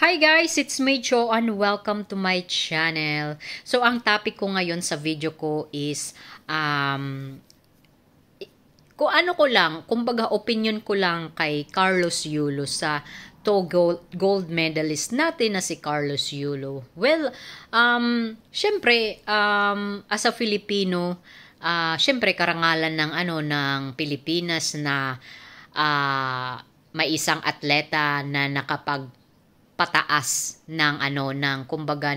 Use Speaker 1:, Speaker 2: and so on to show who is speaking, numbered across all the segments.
Speaker 1: Hi guys, it's me Jo and welcome to my channel. So ang topic ko ngayon sa video ko is kung ano ko lang, kumbaga opinion ko lang kay Carlos Yulo sa gold medalist natin na si Carlos Yulo. Well, syempre as a Filipino, syempre karangalan ng ng Pilipinas na may isang atleta na pataas ng ng kumbaga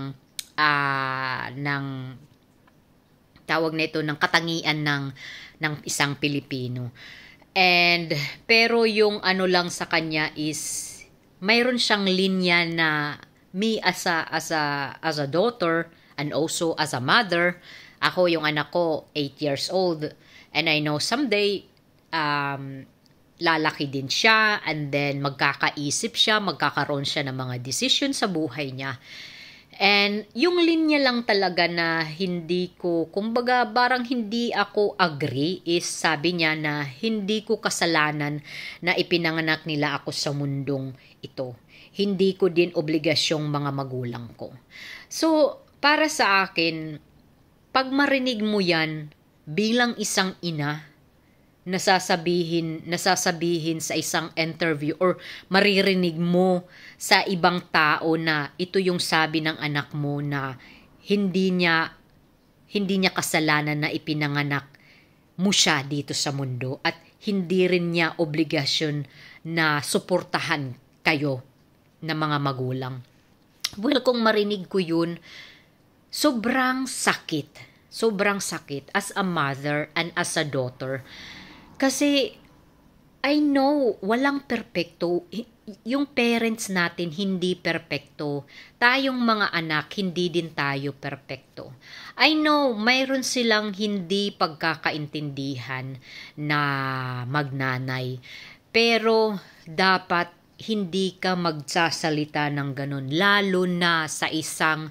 Speaker 1: ng tawag nito ng katangian ng isang Pilipino. And pero yung lang sa kanya is mayroon siyang linya na me as a daughter and also as a mother. Ako yung anak ko 8 years old and I know someday lalaki din siya and then magkakaisip siya, magkakaroon siya ng mga decision sa buhay niya. And yung linya lang talaga na hindi ko, kumbaga barang hindi ako agree is sabi niya na hindi ko kasalanan na ipinanganak nila ako sa mundong ito. Hindi ko din obligasyong mga magulang ko. So, para sa akin, pag marinig mo yan bilang isang ina, nasasabihin sa isang interview or maririnig mo sa ibang tao na ito yung sabi ng anak mo na hindi niya kasalanan na ipinanganak mo siya dito sa mundo at hindi rin niya obligasyon na suportahan kayo na mga magulang. Well, kung marinig ko yun, sobrang sakit as a mother and as a daughter. Kasi, I know, walang perpekto. Yung parents natin hindi perpekto. Tayong mga anak, hindi din tayo perpekto. I know, mayroon silang hindi pagkakaintindihan na magnanay. Pero, dapat hindi ka magsasalita ng ganun. Lalo na sa isang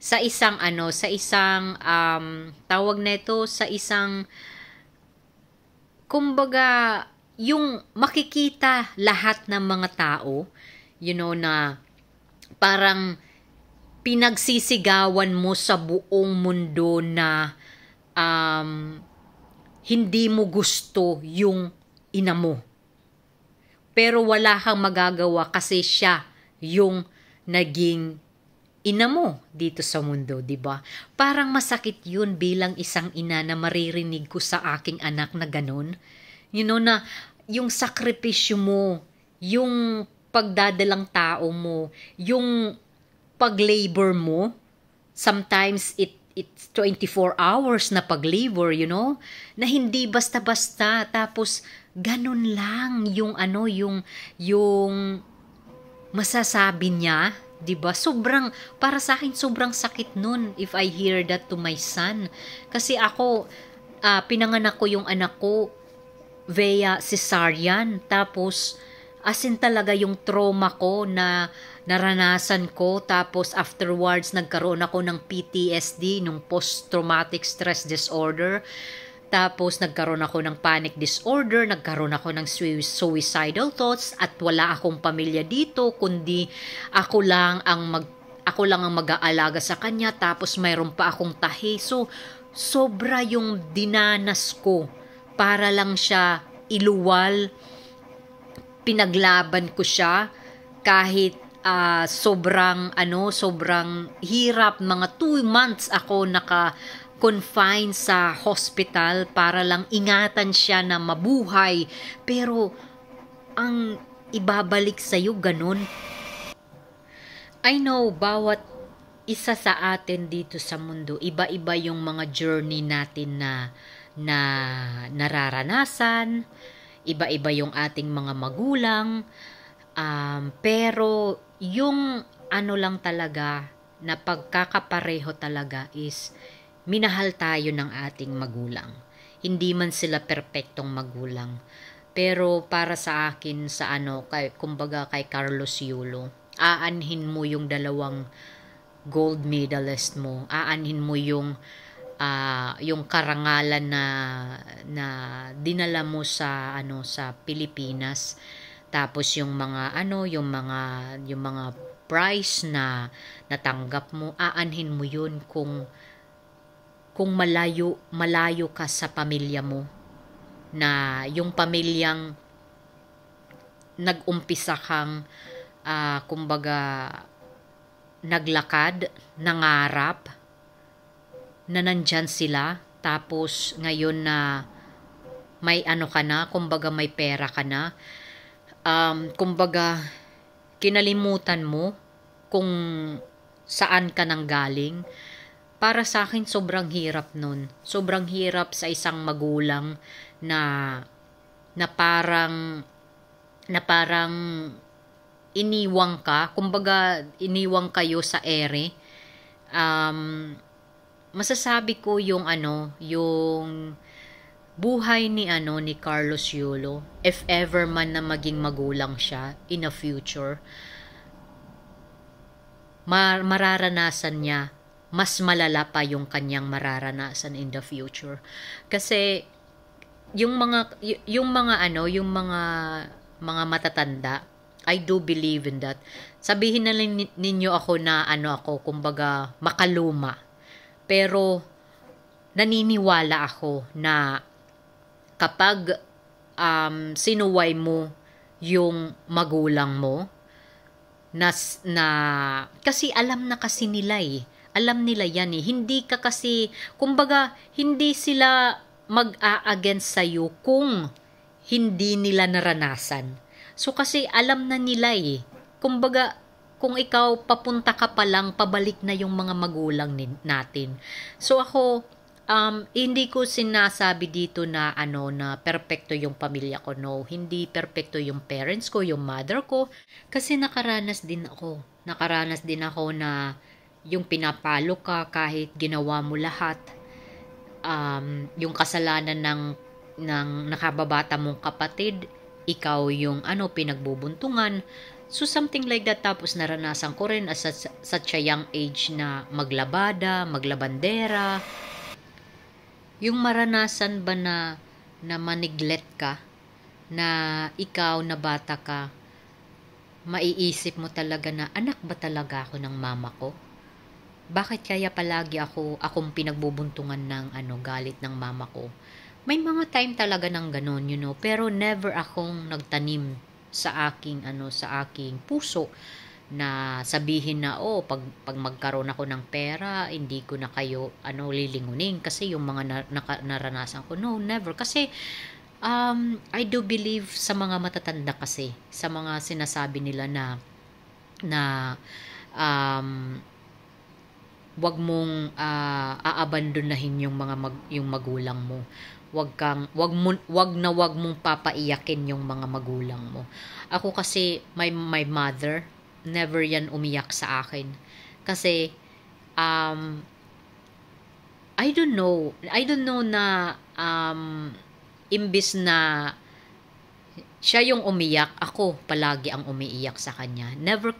Speaker 1: tawag nito, sa isang kumbaga, yung makikita lahat ng mga tao, na parang pinagsisigawan mo sa buong mundo na hindi mo gusto yung ina mo. Pero wala kang magagawa kasi siya yung naging ina mo dito sa mundo, di ba? Parang masakit yun bilang isang ina na maririnig ko sa aking anak na ganun. Na yung sakripisyo mo, yung pagdadalang tao mo, yung pag-labor mo, sometimes it's 24 hours na pag-labor, na hindi basta-basta, tapos ganun lang yung yung masasabi niya. Diba? Para sa akin, sobrang sakit nun if I hear that to my son. Kasi ako, pinanganak ko yung anak ko via cesarean. Tapos, talaga yung trauma ko na naranasan ko. Tapos, afterwards, nagkaroon ako ng PTSD, nung post-traumatic stress disorder. Tapos, nagkaroon ako ng panic disorder, nagkaroon ako ng suicidal thoughts, at wala akong pamilya dito, kundi ako lang ang mag-aalaga sa kanya, tapos mayroon pa akong tahi. So, sobra yung dinanas ko para lang siya iluwal. Pinaglaban ko siya kahit sobrang hirap. Mga 2 months ako confined sa hospital para lang ingatan siya na mabuhay. Pero, ang ibabalik sa'yo ganun. I know, bawat isa sa atin dito sa mundo, iba-iba yung mga journey natin na nararanasan, iba-iba yung ating mga magulang, pero yung lang talaga, na pagkakapareho talaga is minahal tayo ng ating magulang. Hindi man sila perpektong magulang. Pero para sa akin, kumbaga kay Carlos Yulo, aanhin mo yung 2 gold medalist mo. Aanhin mo yung karangalan na dinala mo sa Pilipinas. Tapos yung mga price na natanggap mo, aanhin mo yun kung malayo ka sa pamilya mo, na yung pamilyang nag-umpisa kang kumbaga naglakad, nangarap, na nandyan sila, tapos ngayon na may ano ka na, kumbaga may pera ka na, kumbaga kinalimutan mo kung saan ka nang galing. Para sa akin, sobrang hirap nun. Sobrang hirap sa isang magulang na parang iniwang ka, kumbaga iniwang kayo sa ere. Masasabi ko yung yung buhay ni Carlos Yulo, if ever man na maging magulang siya in the future, mararanasan niya mas malala pa yung kanyang mararanasan in the future. Kasi yung mga matatanda, I do believe in that. Sabihin na ninyo ako na kumbaga makaluma. Pero naniniwala ako na kapag sinuway mo yung magulang mo, na kasi alam na kasi nila alam nila yan hindi ka kasi, kumbaga hindi sila mag-a-against sa'yo kung hindi nila naranasan. So kasi alam na nila kumbaga kung ikaw papunta ka pa lang, pabalik na yung mga magulang natin. So ako, hindi ko sinasabi dito na na perpekto yung pamilya ko. No, hindi perpekto yung parents ko, yung mother ko, kasi nakaranas din ako na yung pinapalo ka kahit ginawa mo lahat. Yung kasalanan ng nakababata mong kapatid, ikaw yung pinagbubuntungan. So something like that. Tapos naranasan ko rin as such a young age na maglabada, maglabandera. Yung maranasan ba na maniglet ka, na ikaw na bata ka, maiisip mo talaga na anak ba talaga ako ng mama ko? Bakit kaya palagi akong pinagbubuntungan ng galit ng mama ko? May mga time talaga ng ganon, pero never akong nagtanim sa aking puso na sabihin na pag magkaroon ako ng pera, hindi ko na kayo lilingunin kasi yung mga naranasan ko. No, never. Kasi I do believe sa mga matatanda, kasi sa mga sinasabi nila na wag mong aabandonahin yung yung magulang mo. Wag mong papaiyakin yung mga magulang mo. Ako kasi my mother, never yan umiyak sa akin. Kasi I don't know na imbis na siya yung umiyak, ako palagi ang umiiyak sa kanya.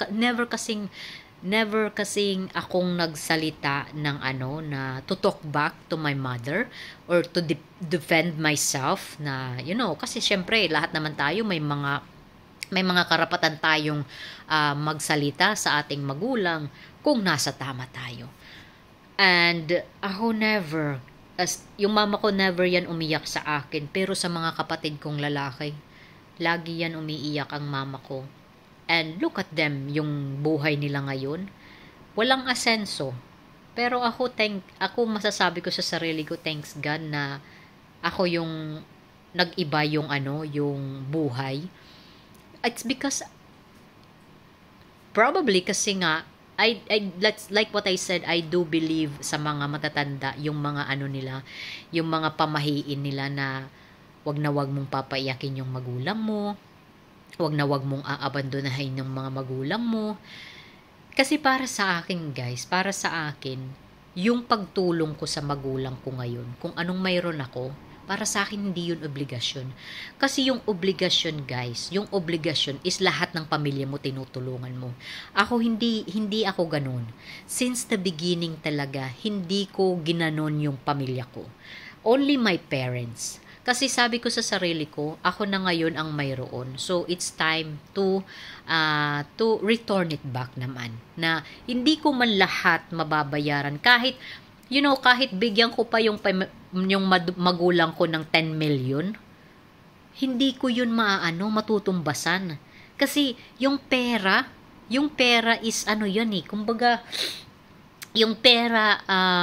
Speaker 1: Never kasing akong nagsalita ng na to talk back to my mother or to defend myself, na kasi syempre lahat naman tayo may mga karapatan tayong magsalita sa ating magulang kung nasa tama tayo. And ako never, yung mama ko never yan umiyak sa akin, pero sa mga kapatid kong lalaki, lagi yan umiiyak ang mama ko. And look at them, yung buhay nila ngayon, walang asenso. Pero ako masasabi ko sa sarili ko, thanks God na ako yung nag-iba yung yung buhay. It's because probably kasi nga like what I said, I do believe sa mga matatanda, yung mga nila, yung mga pamahiin nila na wag mong papaiyakin yung magulang mo. Wag mong aabandonahin yung mga magulang mo. Kasi para sa akin, guys, yung pagtulong ko sa magulang ko ngayon, kung anong mayroon ako, para sa akin hindi yun obligasyon. Kasi yung obligasyon, guys, is lahat ng pamilya mo tinutulungan mo. Ako hindi ako ganun. Since the beginning talaga, hindi ko ginanon yung pamilya ko. Only my parents. Kasi sabi ko sa sarili ko, ako na ngayon ang mayroon. So, it's time to return it back naman. Na hindi ko man lahat mababayaran. Kahit, kahit bigyan ko pa yung magulang ko ng 10 million, hindi ko yun matutumbasan. Kasi yung pera is yan eh. Kumbaga, yung pera,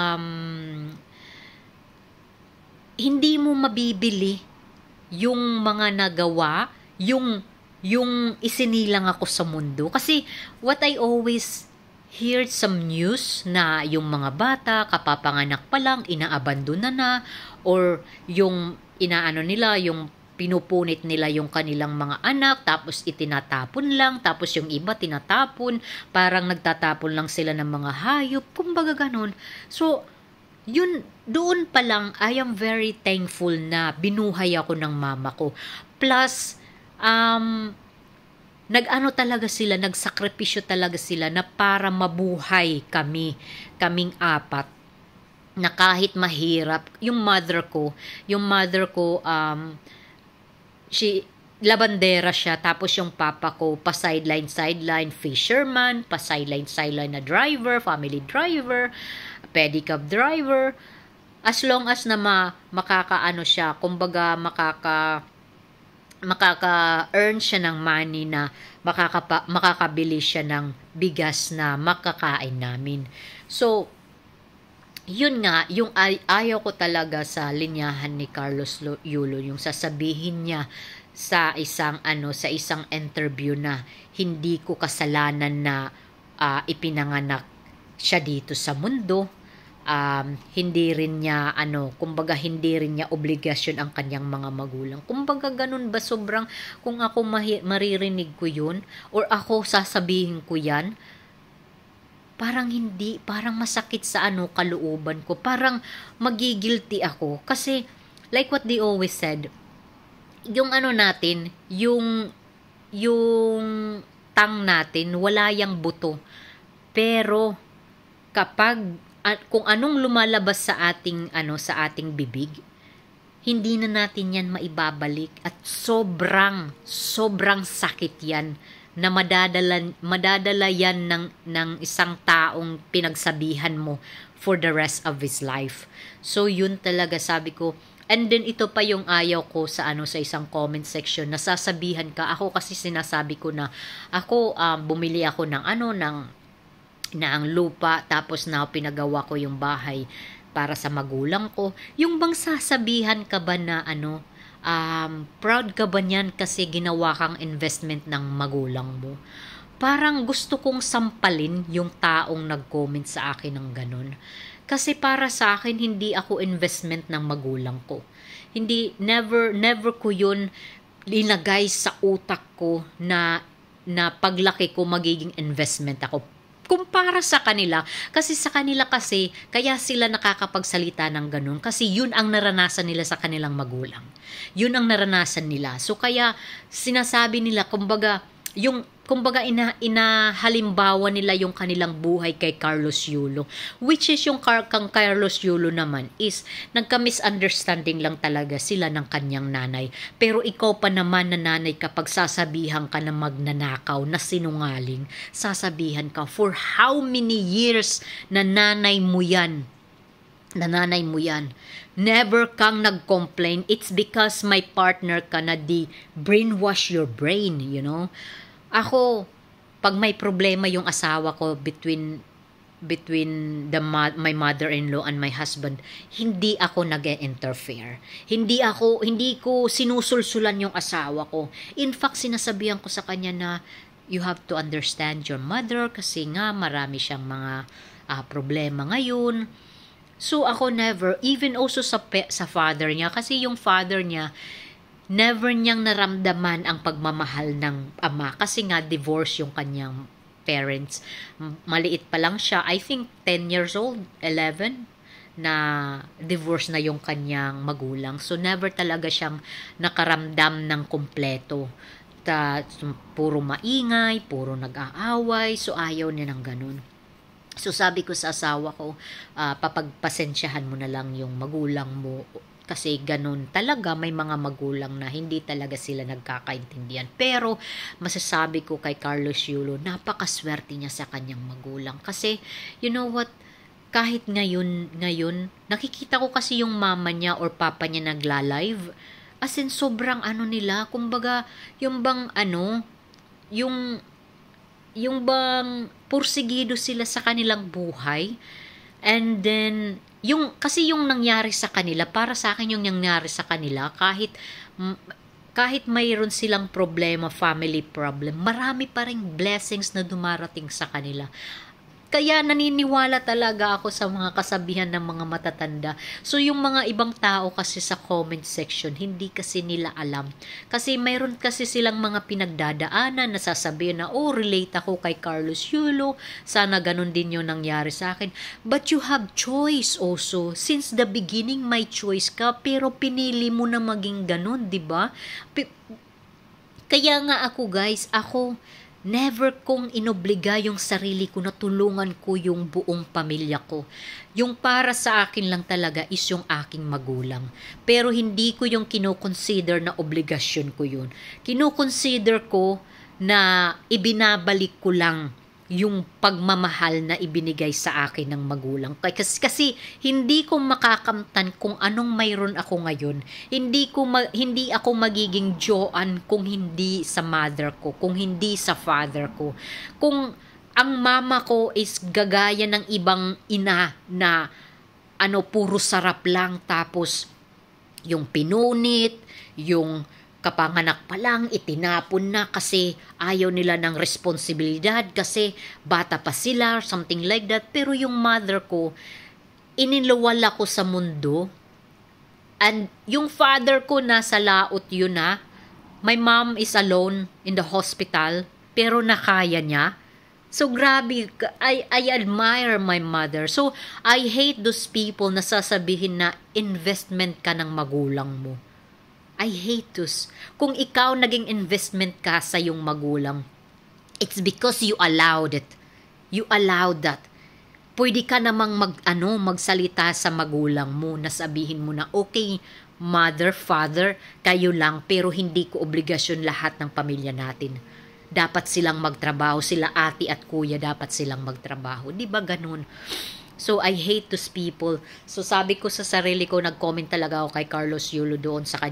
Speaker 1: hindi mo mabibili yung mga nagawa, yung isinilang ako sa mundo. Kasi what I always hear some news na yung mga bata, kapapanganak pa lang, inaabandona na, or yung yung pinupunit nila yung kanilang mga anak, tapos itinatapon lang, tapos yung iba tinatapon, parang nagtatapon lang sila ng mga hayop, kumbaga ganun. So, doon pa lang, I am very thankful na binuhay ako ng mama ko. Plus, nagsakripisyo talaga sila na para mabuhay kaming apat, na kahit mahirap, yung mother ko, labandera siya, tapos yung papa ko, sideline, fisherman, sideline na driver, family driver, pedicab driver, as long as na makakaano siya, kumbaga makaka-earn siya ng money na makakabili siya ng bigas na makakain namin. So, yun nga, yung ayaw ko talaga sa linyahan ni Carlos Yulo, yung sasabihin niya sa isang interview na hindi ko kasalanan na ipinanganak siya dito sa mundo. Hindi rin niya obligasyon ang kanyang mga magulang. Kumbaga ganun ba, sobrang, kung ako maririnig ko yun or ako sasabihin ko yan, parang masakit sa kalooban ko, parang magigilty ako kasi like what they always said, yung natin, yung tang natin wala yang buto, pero kung anong lumalabas sa ating bibig, hindi na natin yan maibabalik, at sobrang sakit yan na madadala yan ng isang taong pinagsabihan mo for the rest of his life. So yun talaga, sabi ko. And then ito pa yung ayaw ko sa isang comment section, na sasabihan ka. Ako kasi sinasabi ko na ako bumili ako ng lupa, tapos na pinagawa ko yung bahay para sa magulang ko. Yung bang sasabihan ka ba na proud ka ba niyan kasi ginawa kang investment ng magulang mo? Parang gusto kong sampalin yung taong nag-comment sa akin ng ganun. Kasi para sa akin, hindi ako investment ng magulang ko. Never ko yun linagay sa utak ko na paglaki ko magiging investment ako. Kumpara sa kanila, kasi sa kanila kaya sila nakakapagsalita ng ganun, kasi yun ang naranasan nila sa kanilang magulang. Yun ang naranasan nila. So kaya sinasabi nila, kumbaga inahalimbawa nila yung kanilang buhay kay Carlos Yulo, which is yung kang Carlos Yulo naman is nagka-misunderstanding lang talaga sila ng kanyang nanay. Pero ikaw pa naman na nanay, kapag sasabihan ka na magnanakaw, na sinungaling, sasabihan ka for how many years na nanay mo yan. Never kang nag-complain. It's because my partner ka na brainwash your brain, Ako, pag may problema yung asawa ko between my mother-in-law and my husband, hindi ako nag-interfere. Hindi ko sinusulsulan yung asawa ko. In fact, sinasabihan ko sa kanya na you have to understand your mother kasi nga marami siyang mga problema ngayon. So ako never, even also sa father niya, kasi yung father niya, never niyang naramdaman ang pagmamahal ng ama kasi nga divorce yung kanyang parents. Maliit pa lang siya, I think 10 years old, 11, na divorce na yung kanyang magulang. So never talaga siyang nakaramdam ng kumpleto. Puro maingay, puro nag-aaway, so ayaw niya ng ganun. So sabi ko sa asawa ko, papagpasensyahan mo na lang yung magulang mo, Kasi ganun talaga, may mga magulang na hindi talaga sila nagkakaintindihan. Pero masasabi ko kay Carlos Yulo, napakaswerte niya sa kanyang magulang. Kasi you know what, kahit ngayon, nakikita ko kasi yung mama niya or papa niya nagla-live. As in, sobrang ano nila, kumbaga, yung bang ano, yung bang pursigido sila sa kanilang buhay. And then, kasi yung nangyari sa kanila, para sa akin yung nangyari sa kanila, kahit mayroon silang problema, family problem, marami pa ring blessings na dumarating sa kanila. Kaya naniniwala talaga ako sa mga kasabihan ng mga matatanda. So yung mga ibang tao kasi sa comment section, hindi kasi nila alam. Kasi mayroon kasi silang mga pinagdadaanan na sasabihin na, oh, relate ako kay Carlos Yulo. Sana ganun din yung nangyari sa akin. But you have choice also. Since the beginning, may choice ka. Pero pinili mo na maging ganun, di ba? Kaya nga ako guys, never kong inobliga yung sarili ko na tulungan ko yung buong pamilya ko. Yung para sa akin lang talaga is yung aking magulang. Pero hindi ko yung kinoconsider na obligasyon ko yun. Kinoconsider ko na ibinabalik ko lang yung pagmamahal na ibinigay sa akin ng magulang. Kasi hindi ko makakamtan kung anong mayroon ako ngayon. Hindi ako magiging Joan kung hindi sa mother ko, kung hindi sa father ko. Kung ang mama ko is gagaya ng ibang ina na puro sarap lang, tapos yung pinunit, yung kapanganak pa lang, itinapon na kasi ayaw nila ng responsibilidad kasi bata pa sila, something like that. Pero yung mother ko, iniluwal ako sa mundo. And yung father ko nasa laot yun na. My mom is alone in the hospital, pero nakaya niya. So grabe, I admire my mother. So I hate those people na sasabihin na investment ka ng magulang mo. I hate those. Kung ikaw naging investment ka sa yung magulang, it's because you allowed it. You allowed that. Pwede ka namang magsalita sa magulang mo na sabihin mo na, okay, mother, father, kayo lang, pero hindi ko obligasyon lahat ng pamilya natin. Dapat silang magtrabaho, sila ate at kuya, dapat silang magtrabaho. Di ba ganun? So, I hate those people. So, sabi ko sa sarili ko, nag-comment talaga ako kay Carlos Yulo doon sa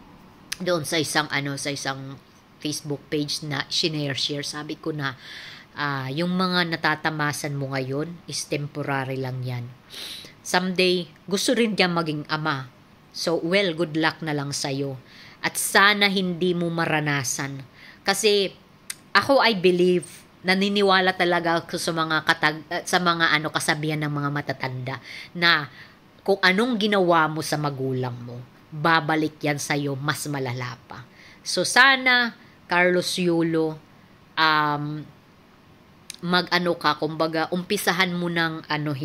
Speaker 1: isang Facebook page na share. Sabi ko na, yung mga natatamasan mo ngayon is temporary lang yan. Someday, gusto rin niya maging ama. So, well, good luck na lang sa'yo. At sana hindi mo maranasan. Kasi, ako, I believe, naniniwala talaga ako sa mga kasabihan ng mga matatanda na kung anong ginawa mo sa magulang mo, babalik yan sa'yo mas malala pa. So sana Carlos Yulo, kumbaga umpisahan mo ng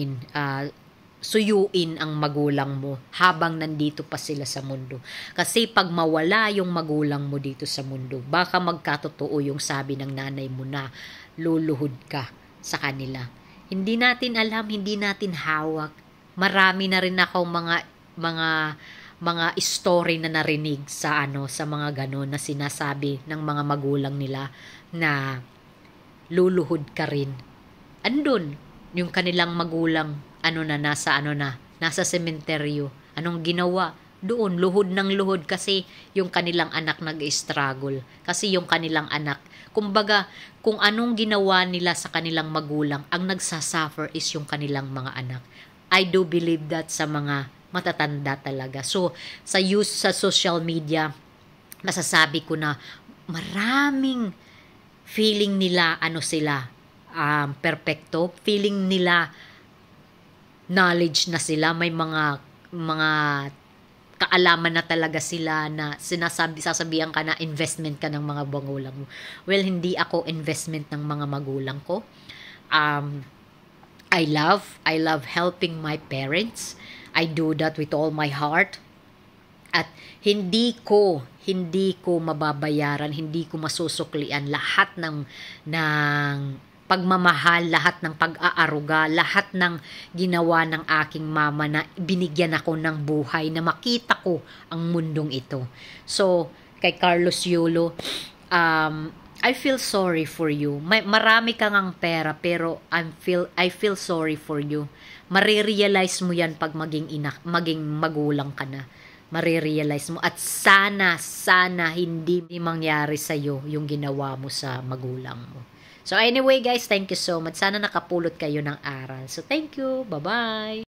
Speaker 1: suyuin ang magulang mo habang nandito pa sila sa mundo. Kasi pag mawala yung magulang mo dito sa mundo, baka magkatotoo yung sabi ng nanay mo na luluhod ka sa kanila. Hindi natin alam, hindi natin hawak. Marami na rin ako mga story na narinig sa mga ganon na sinasabi ng mga magulang nila na luluhod ka rin. Andun yung kanilang magulang nasa sementeryo. Anong ginawa? Doon, luhod ng luhod kasi yung kanilang anak nag-struggle. Kasi yung kanilang anak, kumbaga, kung anong ginawa nila sa kanilang magulang, ang nagsasuffer is yung kanilang mga anak. I do believe that sa mga matatanda talaga. So, sa social media, masasabi ko na maraming feeling nila, perpekto. Feeling nila, knowledge na sila, may mga kaalaman na talaga sila na sasabihan ka na investment ka ng mga magulang mo. Well, hindi ako investment ng mga magulang ko. I love helping my parents. I do that with all my heart. At hindi ko mababayaran, hindi ko masusuklian lahat ng pagmamahal, lahat ng pag-aaruga, lahat ng ginawa ng aking mama na binigyan ako ng buhay, na makita ko ang mundong ito. So, kay Carlos Yulo, I feel sorry for you. Marami kang ang pera, pero I feel sorry for you. Marirealize mo yan pag maging magulang ka na. Marirealize mo. At sana hindi mangyari sa'yo yung ginawa mo sa magulang mo. So anyway guys, thank you so much. Sana nakapulot kayo ng aral. So thank you. Bye-bye.